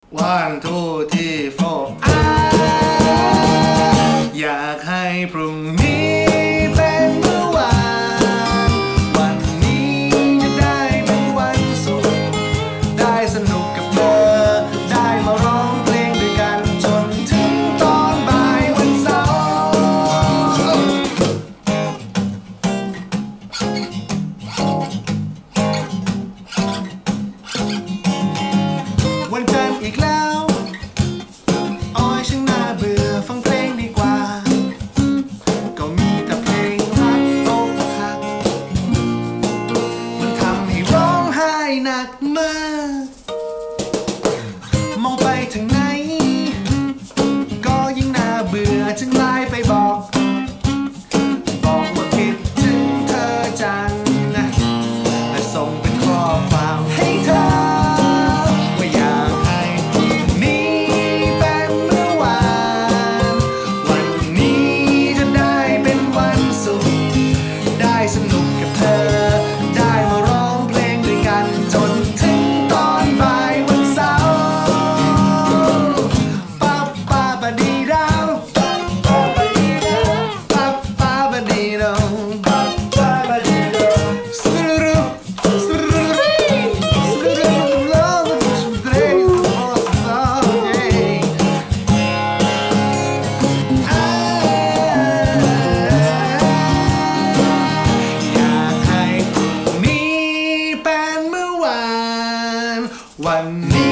1 2 3 4อยากให้พรุ่งนี้เป็นเมื่อวานวันนี้จะได้เป็นวันศุกร์ได้สนุกกับเธอได้มาร้องเพลงด้วยกันจนถึงตอนบ่ายวันเสาร์วันจันทร์อีกแล้วอ้อยช่างน่าเบื่อฟังเพลงดีกว่าก็มีแต่เพลงรักอกหักมันทำให้ร้องไห้หนักมากมองไปทางไหนก็ยิ่งน่าเบื่อจึงไลน์ไปบอกว่าคิดถึงเธอจังและส่งเป็นข้อความให้เธอว่าอยากให้พรุ่งนี้เป็นเมื่อวานวันนี้จะได้เป็นวันศุกร์ได้สนุกกับเธอได้มาร้องเพลงด้วยกันจนถึงตอนบ่ายวันเสาร์ป๊าป๊าบะดีดาวป๊าป๊าบะดีดาวป๊าป๊าบะดีดาวป๊าป๊าบะดีดาวสุรุสุรุสุรุโลสุเตรโอสาเยอยากให้พรุ่งนี้เป็นเมื่อวานวันนี้